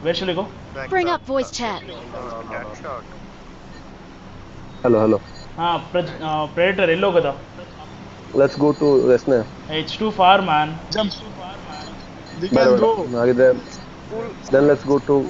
Where shall we go? Bring up voice chat. Hello. Predator yellow kada. Let's go to Vesna. Hey, it's too far, man. Jump. We can go. Then let's go to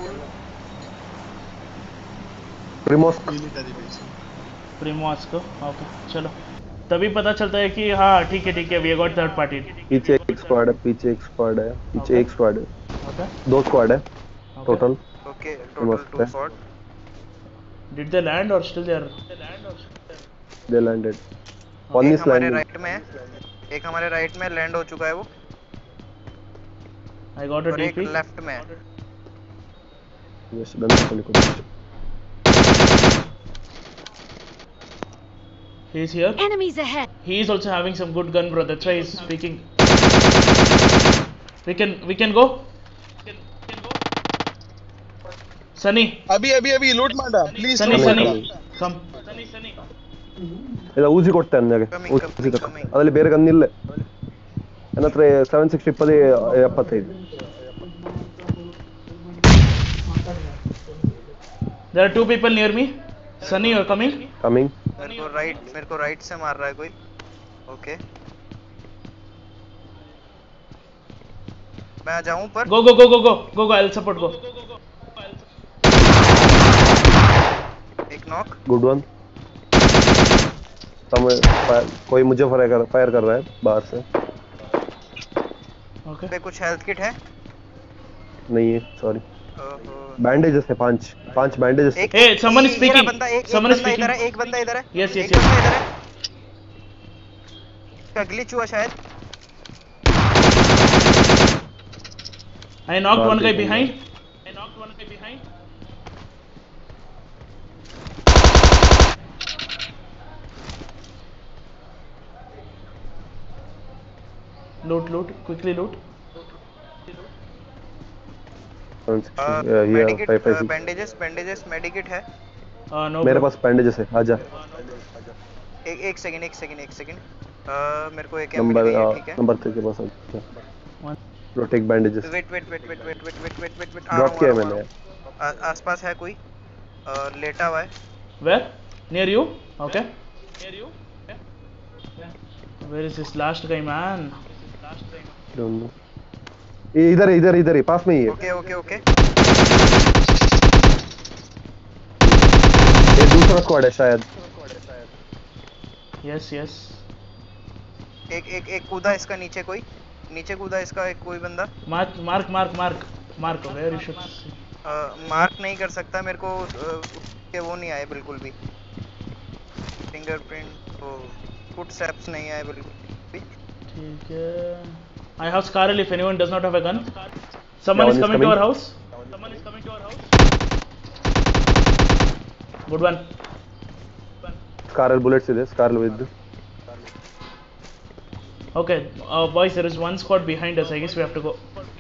Primorsk. Military base. Primorsk. Okay, चलो. तभी पता चलता है कि हाँ ठीक है we got third party. पीछे एक स्क्वाड है पीछे एक स्क्वाड है Okay. 2 स्क्वाड है total. Okay, total 2 squad. Did they land or still they are? They landed. One is हमारे landing. राइट में है, एक हमारे राइट में लैंड हो चुका है वो, I got a और एक DP. लेफ्ट में है. Yes, done. He's here. Enemies ahead. He is also having some good gun, bro. That's why he's speaking. We can go. Sunny. अभी लूट मारा प्लीज. Sunny. Come. ಇಲ್ಲ ಊಜಿ ಕೊಡ್ತೆ ನನಗೆ ಊಜಿ ತಕ ಅದರಲ್ಲಿ ಬೇರೆ ಗನ್ ಇಲ್ಲ ನನ್ನ ಹತ್ರ 760 75. There are 2 people near me. Sunny, you're coming. मेरे को राइट से मार रहा है कोई. ओके, मैं आ जाऊं पर. Go. I'll support. Go. एक नॉक. Good one. कोई मुझे फायर कर रहा है बाहर से. Okay. पे कुछ हेल्थ किट है? नहीं है सॉरी. बैंडेजेस है 5 bandages. Hey, someone is speaking. Someone is speaking. एक बंदा इधर है. Yes. का ग्लिच हुआ शायद. I knocked one guy behind. Loot. Quickly loot. Bandages medkit है. No. मेरे पास बैंडेजेस है. आजा. एक सेकंड. मेरे को एक नंबर मिल गई. ठीक है. नंबर 3 के पास है. Protect bandages. वेट. ड्रॉप किया मैंने. आसपास है कोई लेटा हुआ है. Where? Near you? Okay. Where is this last guy, man? Don't know. इधर ही पास में ही है. ओके. ये दूसरा स्क्वाड है शायद. Yes. एक कूदा इसका नीचे कूदा इसका एक कोई बंदा. Mark. Where you should see. Mark नहीं कर सकता मेरे को. के वो नहीं आए बिल्कुल भी. फिंगरप्रिंट फुटस्टेप्स नहीं आए बिल्कुल भी. ठीक है. I have Scarlet if anyone does not have a gun. Someone is coming to our house. Good one. Scarlet bullets ಇದೆ. Scarlet with. Okay, boys, there is one squad behind us. I guess we have to go.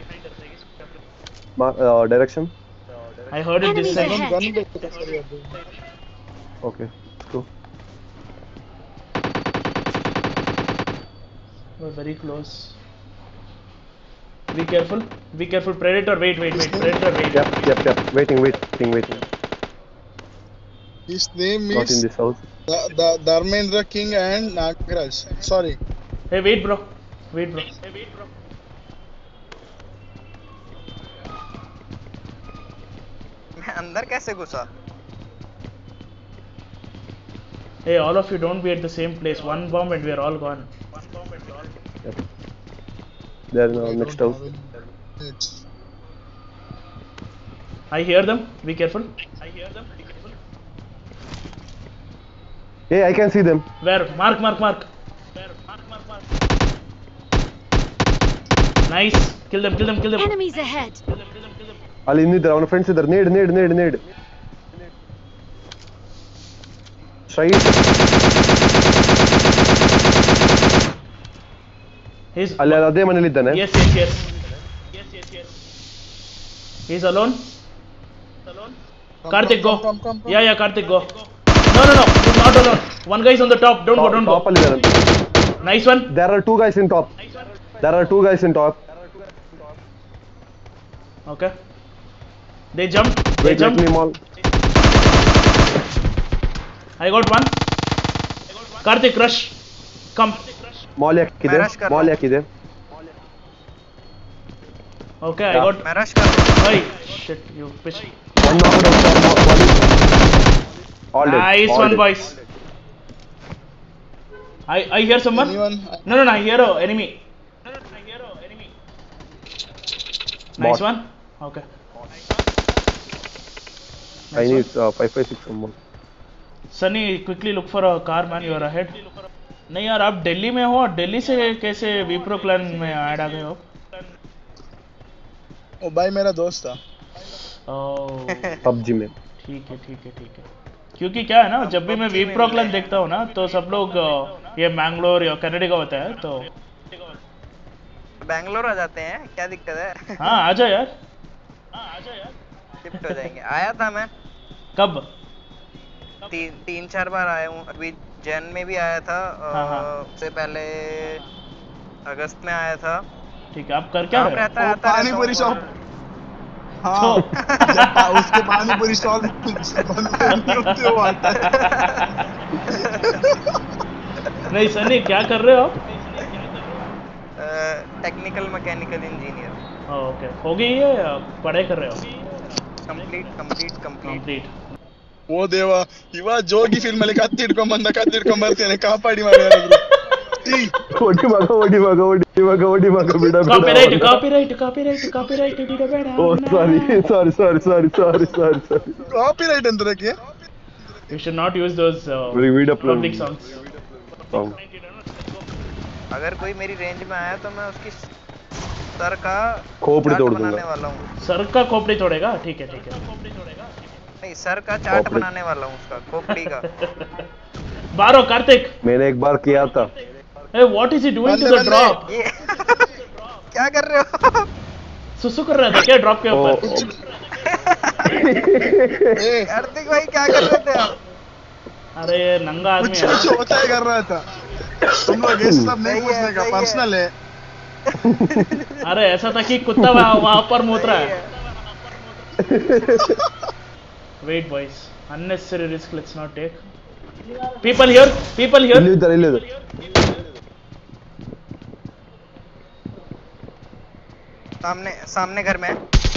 Direction. I heard it this Enemies side. ahead. Okay, let's go. We're very close. Be careful. Predator, wait. Predator, wait. Yep. Waiting. His name Not in is this house. Dharmendra King and Nagraj. Sorry. Hey, wait, bro. मैं अंदर कैसे घुसा? Hey, all of you don't be at the same place. One bomb and we are all gone. Yep. They are in our next house. I hear them. Be careful. Hey, I can see them. Where? Mark. Nice. Kill them. Enemies ahead. ಅಲ್ಲಿ ಇನ್ನಿದ್ದಾರೆ ಅವನ friends ಇದ್ದಾರೆ. Nade straight. ಅಲ್ಲಿ ಅದೇ ಮನೇಲಿ ಇದ್ದಾನೆ. Yes. He's alone. Karthik, go. Come. Yeah, Karthik, go. No, you're not alone. One guy is on the top. Don't go. Top ಅಲ್ಲಿ ಇದ್ದಾನೆ. Nice one. There are 2 guys in top. Okay. They jumped. They Wait, let jumped. me mall. I got one. Karthik, rush. Come. Mall ಯಾಕಿದೆ? rush कर रहा Mall हूँ. ಯಾಕಿದೆ? Okay, I Yeah. got. मैं rush कर रहा हूँ. Hey, shit, you bitch. One knocked out. All dead. Nice all one, dead. boys. I hear someone. Anyone? No, I hear a enemy. Nice Bot. one. Okay. I need 556 someone. Sunny, quickly look for a car, man. You are ahead. नहीं यार, आप दिल्ली में हो. दिल्ली से कैसे Wipro clan में add आ गए हो? ओ भाई मेरा दोस्त था. ओह, PUBG में. ठीक है. क्योंकि क्या है ना, जब भी मैं विप्रो क्लैन देखता हूँ ना, तो सब लोग ये मैंगलोर या कनाडा का होता है, तो बैंगलोर आ जाते हैं, क्या दिक्कत है? हाँ आ जा यार. शिफ्ट हो जाएंगे. आया था मैं. कब? 3-4 बार आया हूँ. अभी जैन में भी आया था. हाँ. उससे पहले अगस्त में आया था. ठीक है, आप कर क्या काम रहे हो? रहता है, आता पानी रहता पूरी हूँ. शॉप. हाँ. जब उसके पानी पूरी स्टॉल बंद होते हो आता है. नहीं सनी, क्या कर रहे हो आप? Technical mechanical engineer. ओके, हो गई है या पढ़ाई कर रहे हो? कंप्लीट. कंप्लीट. ಓ ದೇವ, ಇವ ಜೋಗಿ ಫಿಲ್ಮ್ ಅಲ್ಲಿ ಕತ್ತಿಡ್ಕೊಂಡ್ ಬರ್ತೇನೆ, ಕಾಪಾಡಿ ಮಾಡ್ಯಾರ ಗುರು. ಓಡಿ ಮಗ ಬಿಡ. ಕಾಪಿರೈಟ್ ಬಿಡಬೇಡ. Oh sorry. ಕಾಪಿರೈಟ್ ಅಂತರಕ್ಕೆ. You should not use those video public songs. अगर कोई मेरी रेंज में आया तो मैं उसकी सर का खोपड़ी चाट तोड़ बनाने दूंगा. वाला हूँ. सर का खोपड़ी तोड़ेगा? ठीक है. नहीं, सर का चाट खोपड़ी. बनाने वाला हूँ, उसका खोपड़ी का. बारो कार्तिक. मैंने एक बार किया था. Hey, what is he doing to the बंदे. drop? ये क्या कर रहे हो? सुसु कर रहा था क्या ड्रॉप के ऊपर? कार्तिक भाई क्या कर रहे थे आप? अरे ये नंगा आदमी कुछ है. कुछ होता है कर रहा था. तुम लोग ये सब नहीं पूछने का, पर्सनल है. अरे ऐसा था कि कुत्ता वहां पर मूत रहा है. Wait boys, unnecessary risk, let's not take. People here. ಇಲ್ಲಿದ್ದಾರೆ. सामने घर में.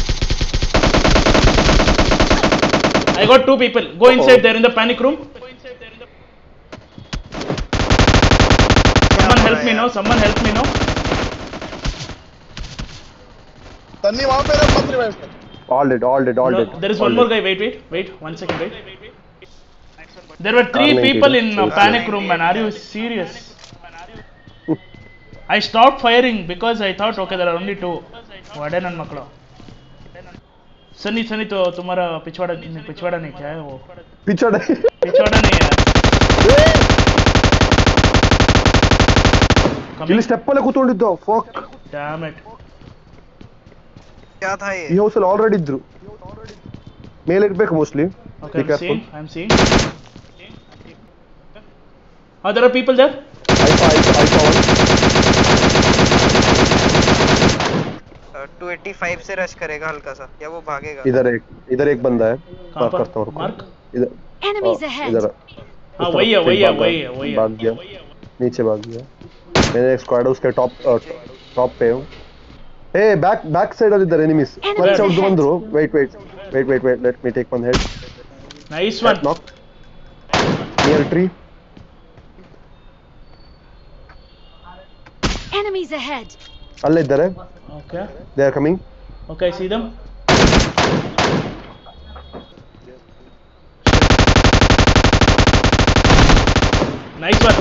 I got 2 people. Go inside there in the panic room. Someone help me now. तन्नी वहां पे रख, मत रिवाइव कर. All dead. No, there is one more guy. Wait. 1 second. Wait. There were 3 people in panic room, man. Are you serious? I stopped firing because I thought, okay, there are only 2. वड़े none मकड़ो. Sunny तो तुम्हारा पिछवाड़ा नहीं, क्या है वो? पिछड़ा. पिछवाड़ा नहीं है. ಇಲ್ಲಿ ಸ್ಟೆಪ್ ಅಲ್ಲೇ ಕೂತ್ಕೊಂಡಿದ್ದು. ಫಕ್. Damn it. क्या था ये? ಈ ಹೌಸ್ ಅಲ್ಲಿ ಆಲ್ರೆಡಿ ಇದ್ರು. ಮೇಲೆ ಇರಬೇಕು mostly. Okay, I'm seeing. Oh, there are people there. I saw one. 285 से रश करेगा हल्का सा, या वो भागेगा? इधर एक बंदा है. कहाँ पर? करता हूँ. मार्क. इधर. Enemies ahead. इधर. हाँ वही है. भाग गया. नीचे भाग गया. मैंने एक स्क्वाड उसके टॉप पे हूँ. Hey back side of the enemies. Watch out ಬಂದ್ರು. Wait. Let me take one head. Nice one. Knock. Near tree. Enemies ahead. ಅಲ್ಲೇ ಇದ್ದಾರೆ. Okay. They are coming. Okay, I see them. Nice one.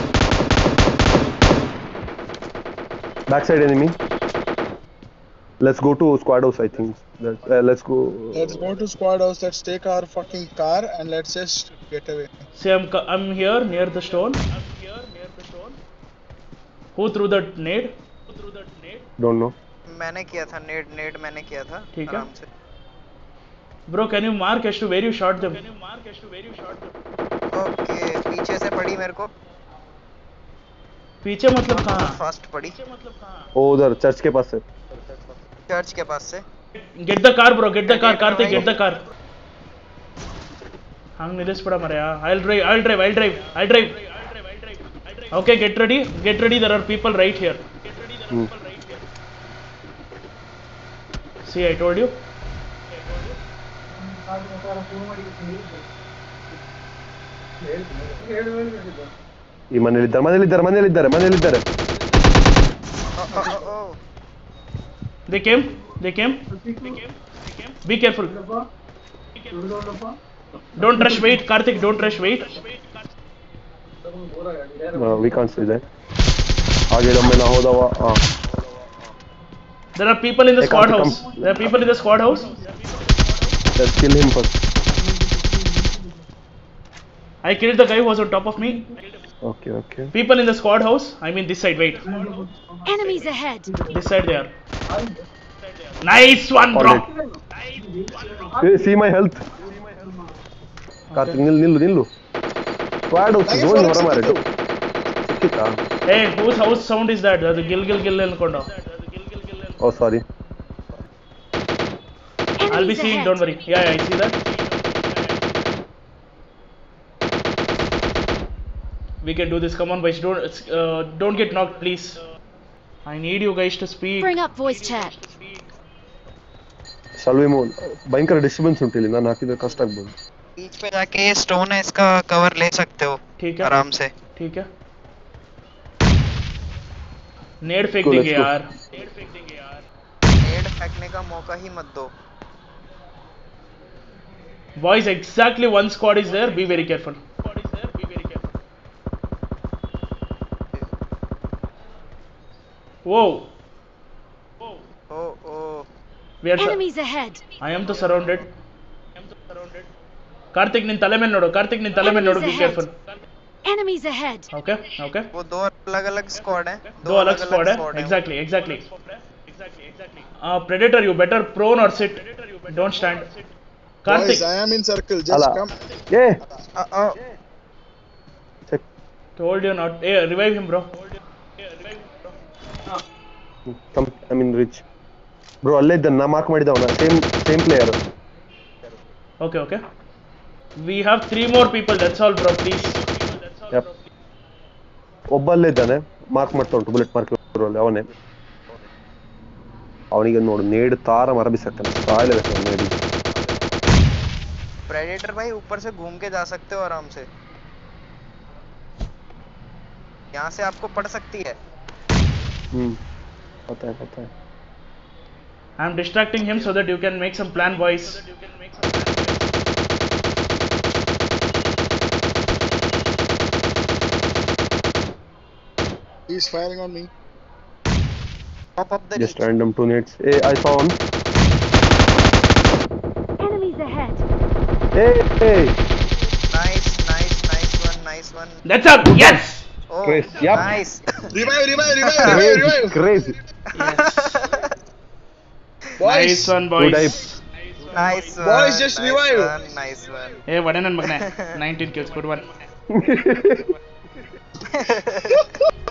Backside enemy. Let's go to squad house, I think. Let's go. Let's go to squad house. Let's take our fucking car and let's just get away. See, I'm here near the stone. Who threw that nade? Don't know. मैंने किया था नेड मैंने किया था. ठीक है. आराम से. Bro, can you mark as to where you shot them? Okay, पीछे से पड़ी मेरे को. पीछे मतलब कहाँ? फास्ट पड़ी. वो उधर चर्च के पास है. चर्च के पास से. Get the car, bro. Get the car. Karthik, get the car. Hang ನಿಲ್ಲಿಸ್ಬಿಡ ಮರೆಯ. I'll drive. Okay, get ready. There are people right here. See, I told you. ಈ ಮನೆಯಲ್ಲಿದ್ದಾರೆ. Oh. They came. Be careful. Don't rush. Wait, Karthik. Don't rush. Wait. We can't see that. आगे लंबे ना हो दवा. There are people in the squad house. Let's kill him first. I killed the guy who was on top of me. Okay. People in the squad house. I mean this side. Wait. Enemies ahead. This side they are. Nice one, bro. Hey, see my health. Karthik, ನಿಲ್ಲು. Squad house zone ಹೊರ ಮಾರಿಟ್ಟು. ಸಿಕ್ಕಿತಾ? Hey, whose house sound is that? ಅದು ಗಿಲ್ ಅನ್ಕೊಂಡು. Oh, sorry. I'll be seeing. Don't worry. Yeah, I see that. We can do this. Come on, boys. Don't get knocked, please. I need you guys to speak. Bring up voice chat. Shall we move? ಭಯಂಕರ disturbance ಉಂಟು ಇಲ್ಲಿ. ನಾನು ಹಾಕಿದ್ರೆ ಕಷ್ಟ ಆಗ್ಬೋದು. बीच पे जाके ये स्टोन है, इसका कवर ले सकते हो ठीक है आराम से. ठीक है. नेड फेंक देंगे यार. नेड फेंकने का मौका ही मत दो. Boys, exactly one squad is there. Be very careful. Whoa. Oh. We are Enemies ahead. I am the surrounded. Karthik, ನಿನ್ ತಲೆ ಮೇಲೆ ನೋಡು. Be careful. Enemies ahead. Okay. वो दो अलग-अलग स्क्वाड हैं. दो अलग स्क्वाड है. Exactly. Predator, you better prone or sit. Don't stand. Karthik, Boys, I am in circle. Just come. Yeah. told you not. Hey, revive him, bro. Come, I mean reach. Bro, ಅಲ್ಲೇ ಇದ್ದಾನೆ. ನಾ mark ಮಾಡಿದವನ. Same player. Okay. We have 3 more people. That's all, bro. Please. Yep. ಒಬ್ಬ ಅಲ್ಲೇ ಇದ್ದಾನೆ. Mark ಮಾಡ್ತಾ ಉಂಟು. Bullet mark ಅಲ್ಲಿ ಅವನೇ. ಅವನಿಗೆ ನೋಡು ನೇಡ್ ತಾರ ಮರ ಬಿಸಾಕ್ತಾನೆ. ಸಾಯಲೇಬೇಕು ನೇಡಿ. प्रेडेटर भाई ऊपर से घूम के जा सकते हो आराम से. यहाँ से आपको पड़ सकती है. पता है. I'm distracting him so that you can make some plan, boys. He's firing on me. Pop up the Just random 2 nades. Hey, I saw one. Enemies ahead. Hey. Nice one. That's up. Yes. Oh, Chris, yep. nice. Revive. Crazy. Boys. Nice one, boys. Nice one. Boys, just revive. Nice one. Hey, what an magna. 19 kills. Good one.